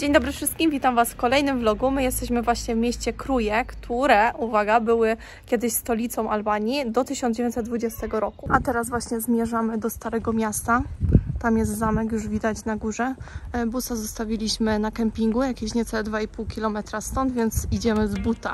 Dzień dobry wszystkim, witam Was w kolejnym vlogu. My jesteśmy właśnie w mieście Kruje, które, uwaga, były kiedyś stolicą Albanii do 1920 roku. A teraz właśnie zmierzamy do Starego Miasta. Tam jest zamek, już widać na górze. Busa zostawiliśmy na kempingu, jakieś niecałe 2,5 km stąd, więc idziemy z buta.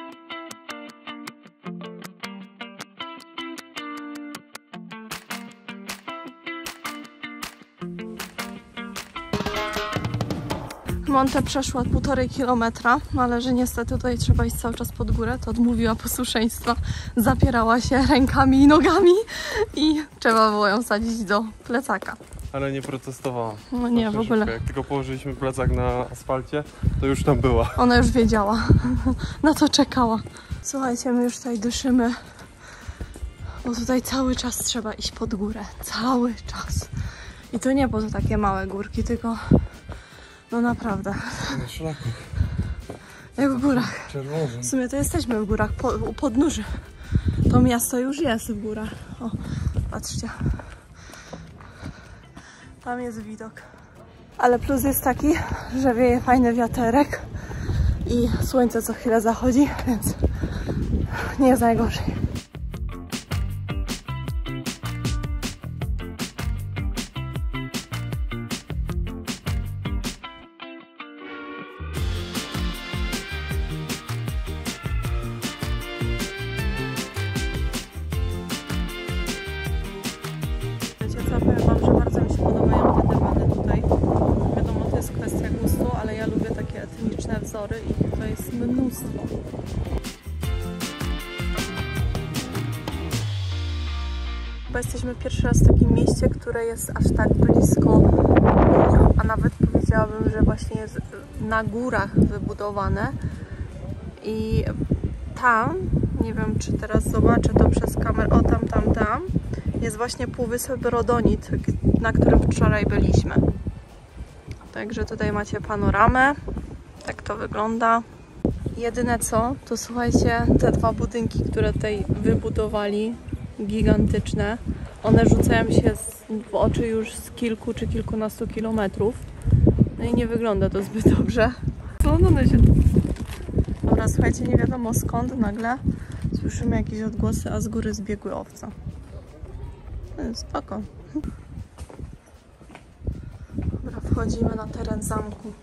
Monte przeszła 1,5 km, ale że niestety tutaj trzeba iść cały czas pod górę, to odmówiła posłuszeństwa, zapierała się rękami i nogami i trzeba było ją sadzić do plecaka. Ale nie protestowała. No nie, w ogóle. Jak tylko położyliśmy plecak na asfalcie, to już tam była. Ona już wiedziała, na to czekała. Słuchajcie, my już tutaj dyszymy, bo tutaj cały czas trzeba iść pod górę, cały czas. I to nie po to takie małe górki, tylko no naprawdę. Na szlaku. Jak w górach. Czerwonym. W sumie to jesteśmy w górach, u podnóży. To miasto już jest w górach. O, patrzcie. Tam jest widok. Ale plus jest taki, że wieje fajny wiaterek i słońce co chwilę zachodzi, więc nie jest najgorzej. Powiem Wam, że bardzo mi się podobają te dywany tutaj. Wiadomo, to jest kwestia gustu, ale ja lubię takie etniczne wzory i to jest mnóstwo. Chyba jesteśmy pierwszy raz w takim mieście, które jest aż tak blisko gór, a nawet powiedziałabym, że właśnie jest na górach wybudowane. I tam, nie wiem czy teraz zobaczę to przez kamerę, o tam, jest właśnie półwysep Rodonit, na którym wczoraj byliśmy. Także tutaj macie panoramę, tak to wygląda. Jedyne co, to słuchajcie, te dwa budynki, które tutaj wybudowali, gigantyczne, one rzucają się w oczy już z kilku czy kilkunastu kilometrów. No i nie wygląda to zbyt dobrze. Co one się... Dobra, słuchajcie, nie wiadomo skąd nagle słyszymy jakieś odgłosy, a z góry zbiegły owce. Spoko. Dobra, wchodzimy na teren zamku.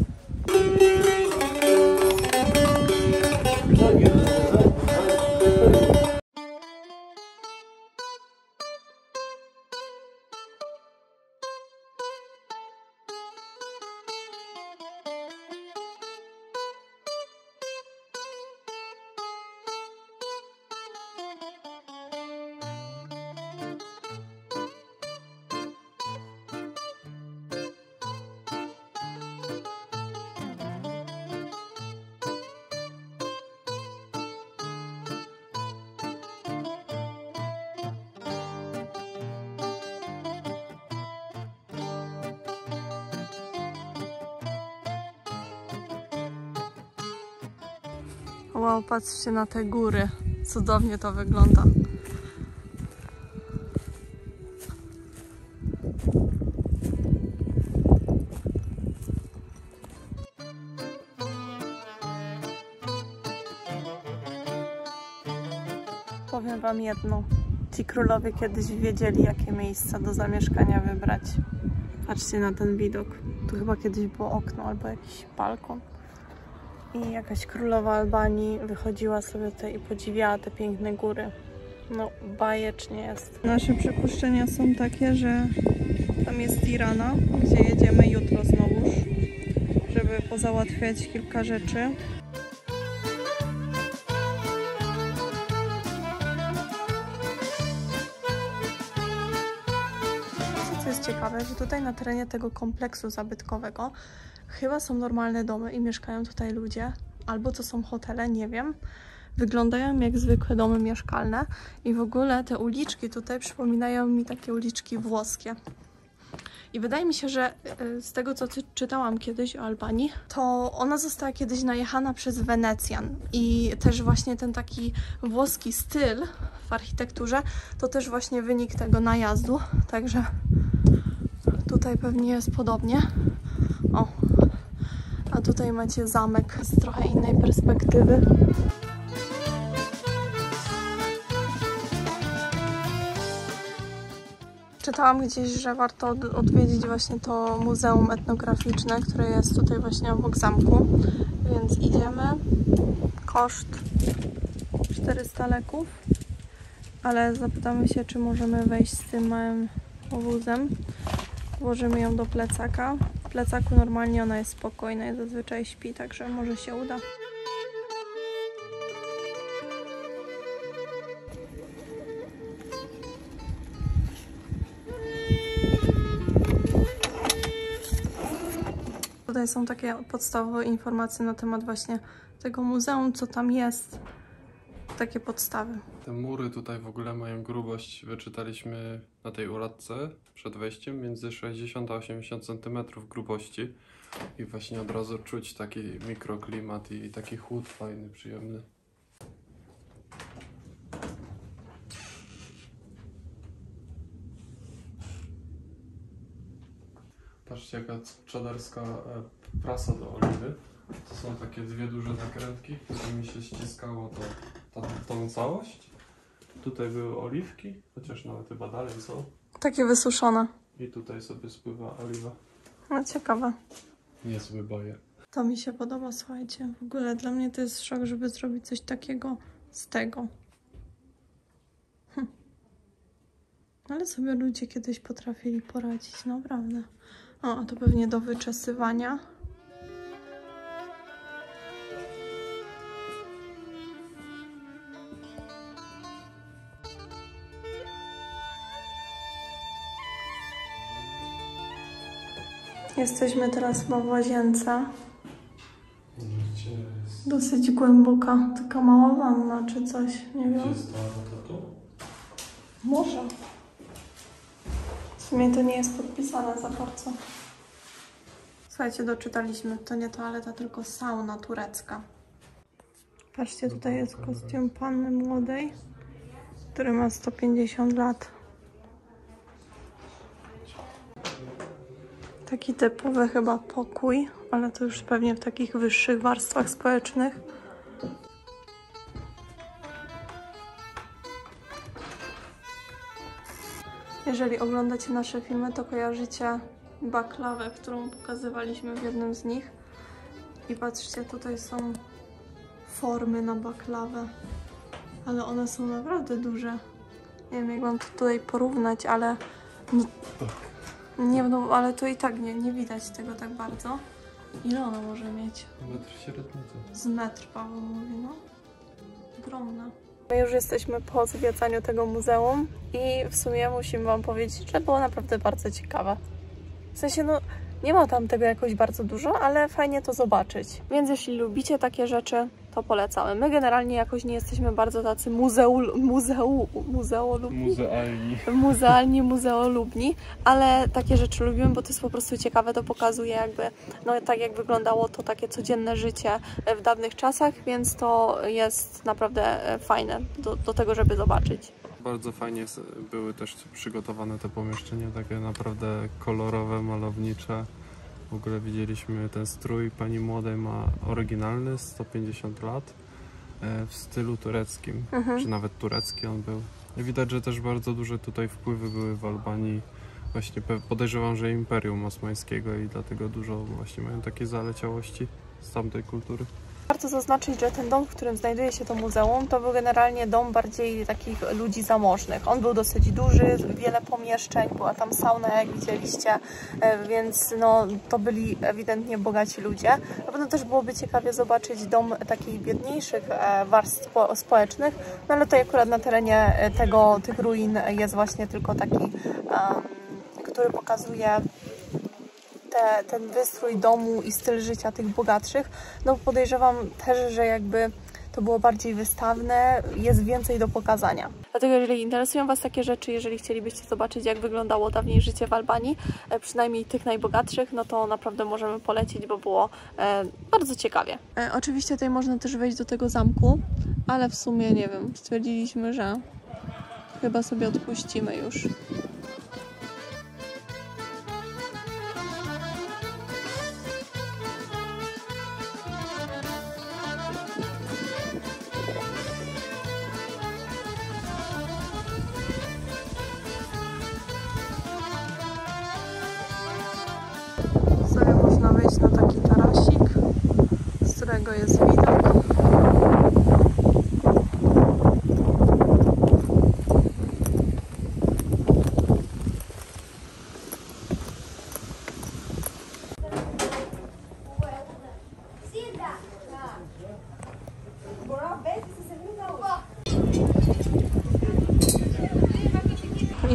Wow, patrzcie na te góry. Cudownie to wygląda. Powiem Wam jedno. Ci królowie kiedyś wiedzieli, jakie miejsca do zamieszkania wybrać. Patrzcie na ten widok. Tu chyba kiedyś było okno albo jakiś balkon. I jakaś królowa Albanii wychodziła sobie tutaj i podziwiała te piękne góry. No, bajecznie jest. Nasze przypuszczenia są takie, że tam jest Tirana, gdzie jedziemy jutro znowuż, żeby pozałatwiać kilka rzeczy. Co jest ciekawe, że tutaj na terenie tego kompleksu zabytkowego chyba są normalne domy i mieszkają tutaj ludzie, albo to są hotele, nie wiem. Wyglądają jak zwykłe domy mieszkalne i w ogóle te uliczki tutaj przypominają mi takie uliczki włoskie. I wydaje mi się, że z tego, co czytałam kiedyś o Albanii, to ona została kiedyś najechana przez Wenecjan i też właśnie ten taki włoski styl w architekturze to też właśnie wynik tego najazdu, także tutaj pewnie jest podobnie. O, A tutaj macie zamek z trochę innej perspektywy. Czytałam gdzieś, że warto odwiedzić właśnie to muzeum etnograficzne, które jest tutaj właśnie obok zamku. Więc idziemy. Koszt 400 leków. Ale zapytamy się, czy możemy wejść z tym małym wózem. Włożymy ją do plecaka. W plecaku normalnie ona jest spokojna i zazwyczaj śpi, także może się uda. Tutaj są takie podstawowe informacje na temat właśnie tego muzeum, co tam jest. Takie podstawy. Te mury tutaj w ogóle mają grubość, wyczytaliśmy na tej uradce przed wejściem, między 60 a 80 cm grubości. I właśnie od razu czuć taki mikroklimat i taki chłód fajny, przyjemny. Patrzcie, jaka czaderska prasa do oliwy. To są takie dwie duże nakrętki, którymi się ściskało tą całość. Tutaj były oliwki, chociaż nawet chyba dalej są. Takie wysuszone. I tutaj sobie spływa oliwa. No ciekawe. Niezły bajer. To mi się podoba, słuchajcie. W ogóle dla mnie to jest szok, żeby zrobić coś takiego z tego. Ale sobie ludzie kiedyś potrafili poradzić, naprawdę. O, a to pewnie do wyczesywania. Jesteśmy teraz chyba w łazience. Dosyć głęboka, taka mała wanna czy coś, nie wiem. Może. W sumie to nie jest podpisane za bardzo. Słuchajcie, doczytaliśmy, to nie toaleta, tylko sauna turecka. Patrzcie, tutaj jest kostium panny młodej, który ma 150 lat. Taki typowy chyba pokój, ale to już pewnie w takich wyższych warstwach społecznych. Jeżeli oglądacie nasze filmy, to kojarzycie baklawę, którą pokazywaliśmy w jednym z nich. I patrzcie, tutaj są formy na baklawę, ale one są naprawdę duże. Nie wiem, jak mam to tutaj porównać, ale no, nie, no, ale to i tak nie widać tego tak bardzo. Ile ona może mieć? Metr średnicy. Z metr, Paweł mówi, no. Ogromna. My już jesteśmy po zwiedzaniu tego muzeum i w sumie musimy wam powiedzieć, że było naprawdę bardzo ciekawe. W sensie, no, nie ma tam tego jakoś bardzo dużo, ale fajnie to zobaczyć. Więc jeśli lubicie takie rzeczy, to polecamy. My generalnie jakoś nie jesteśmy bardzo tacy muzeolubni, ale takie rzeczy lubimy, bo to jest po prostu ciekawe, to pokazuje jakby, no tak jak wyglądało to takie codzienne życie w dawnych czasach, więc to jest naprawdę fajne do tego, żeby zobaczyć. Bardzo fajnie były też przygotowane te pomieszczenia, takie naprawdę kolorowe, malownicze. W ogóle widzieliśmy ten strój pani młodej, ma oryginalny, 150 lat, w stylu tureckim, czy nawet turecki on był. I widać, że też bardzo duże tutaj wpływy były w Albanii. Właśnie podejrzewam, że Imperium Osmańskiego i dlatego dużo właśnie mają takie zaleciałości z tamtej kultury. Warto zaznaczyć, że ten dom, w którym znajduje się to muzeum, to był generalnie dom bardziej takich ludzi zamożnych. On był dosyć duży, wiele pomieszczeń, była tam sauna, jak widzieliście, więc no, to byli ewidentnie bogaci ludzie. Na pewno też byłoby ciekawie zobaczyć dom takich biedniejszych warstw społecznych, no ale tutaj akurat na terenie tych ruin jest właśnie tylko taki, który pokazuje ten wystrój domu i styl życia tych bogatszych, no podejrzewam też, że jakby to było bardziej wystawne, jest więcej do pokazania. Dlatego jeżeli interesują Was takie rzeczy, jeżeli chcielibyście zobaczyć, jak wyglądało dawniej życie w Albanii, przynajmniej tych najbogatszych, no to naprawdę możemy polecić, bo było bardzo ciekawie. Oczywiście tutaj można też wejść do tego zamku, ale w sumie nie wiem, stwierdziliśmy, że chyba sobie odpuścimy już.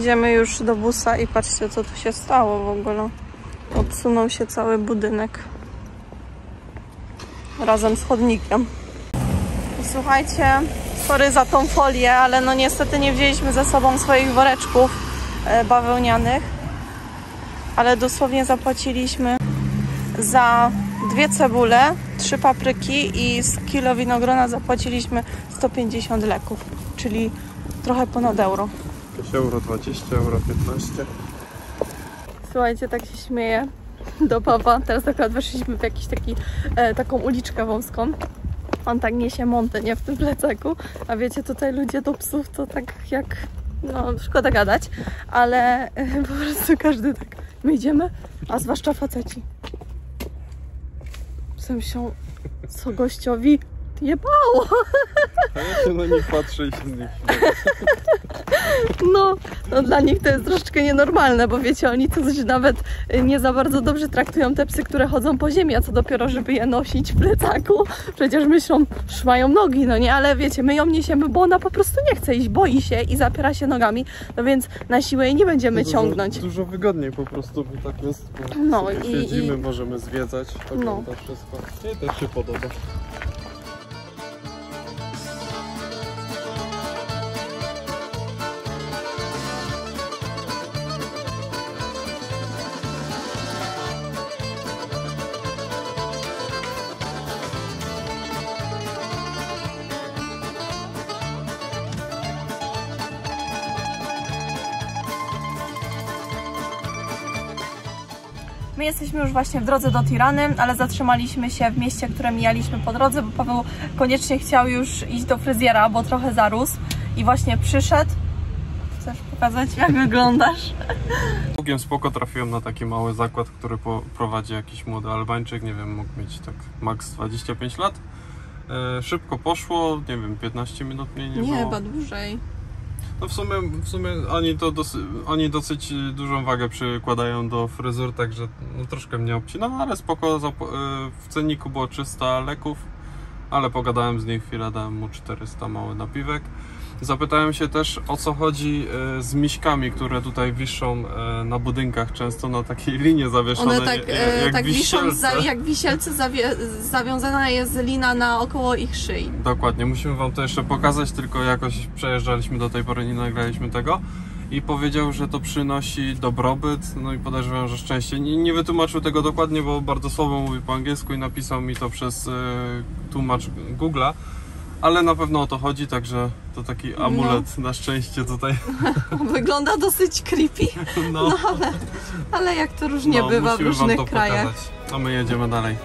Idziemy już do busa i patrzcie, co tu się stało w ogóle. Odsunął się cały budynek razem z chodnikiem. Słuchajcie, sorry za tą folię, ale no niestety nie wzięliśmy ze sobą swoich woreczków bawełnianych, ale dosłownie zapłaciliśmy za 2 cebule, 3 papryki i z kilo winogrona zapłaciliśmy 150 leków, czyli trochę ponad euro. Jakieś euro 20, euro 15. Słuchajcie, tak się śmieję do Pawła. Teraz akurat weszliśmy w jakiś taką uliczkę wąską. On tak niesie montę, nie, w tym plecaku. A wiecie, tutaj ludzie do psów to tak jak... No, szkoda gadać, ale po prostu każdy tak... My idziemy, a zwłaszcza faceci. Psem się... Co gościowi jebało. A ja się na nich patrzę i się z nich No dla nich to jest troszeczkę nienormalne, bo wiecie, oni coś nawet nie za bardzo dobrze traktują te psy, które chodzą po ziemi, a co dopiero, żeby je nosić w plecaku. Przecież myślą, że mają nogi, no nie, ale wiecie, my ją niesiemy, bo ona po prostu nie chce iść, boi się i zapiera się nogami, no więc na siłę jej nie będziemy ciągnąć. Dużo wygodniej po prostu, bo tak jest. No siedzimy, możemy zwiedzać, oglądać wszystko. I też się podoba. My jesteśmy już właśnie w drodze do Tirany, ale zatrzymaliśmy się w mieście, które mijaliśmy po drodze, bo Paweł koniecznie chciał już iść do fryzjera, bo trochę zarósł i właśnie przyszedł. Chcesz pokazać, jak wyglądasz? Całkiem spoko trafiłem na taki mały zakład, który prowadzi jakiś młody Albańczyk, nie wiem, mógł mieć tak max 25 lat. Szybko poszło, nie wiem, 15 minut mniej nie było. Nie, chyba dłużej. No w sumie oni dosyć dużą wagę przykładają do fryzur, także no, troszkę mnie obcina, ale spoko, w cenniku było 300 leków, ale pogadałem z nim chwilę, dałem mu 400 mały napiwek. Zapytałem się też, o co chodzi z miśkami, które tutaj wiszą na budynkach, często na takiej linie zawieszone. One tak wiszą, jak wisielce, zawiązana jest lina naokoło ich szyi. Dokładnie, musimy wam to jeszcze pokazać, tylko jakoś przejeżdżaliśmy do tej pory, nie nagraliśmy tego. I powiedział, że to przynosi dobrobyt, no i podejrzewam, że szczęście. Nie wytłumaczył tego dokładnie, bo bardzo słabo mówi po angielsku i napisał mi to przez tłumacz Google'a. Ale na pewno o to chodzi, także to taki amulet na szczęście tutaj. Wygląda dosyć creepy, no ale jak to różnie bywa w różnych krajach. Pokazać. A my jedziemy dalej.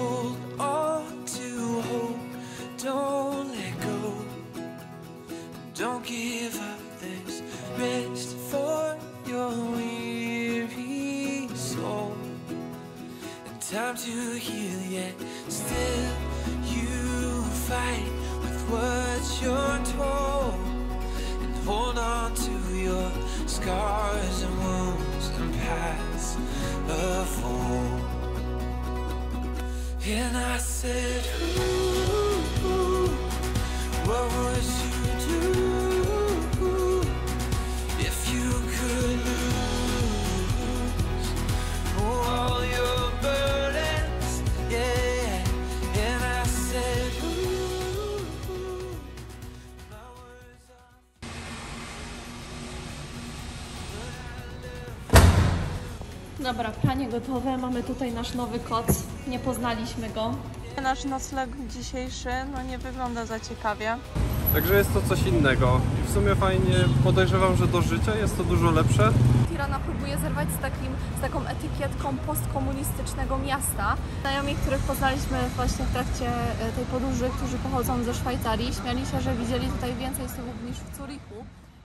What you're told, and hold on to your scars and wounds and past a fool. And I said, ooh, what would you do if you could lose all your burdens? Yeah, and I said, Dobra, pranie gotowe, mamy tutaj nasz nowy koc, nie poznaliśmy go. Nasz nocleg dzisiejszy no nie wygląda za ciekawie. Także jest to coś innego i w sumie fajnie, podejrzewam, że do życia jest to dużo lepsze. Tirana próbuje zerwać z taką etykietką postkomunistycznego miasta. Znajomi, których poznaliśmy właśnie w trakcie tej podróży, którzy pochodzą ze Szwajcarii, śmiali się, że widzieli tutaj więcej słów niż w Zurichu.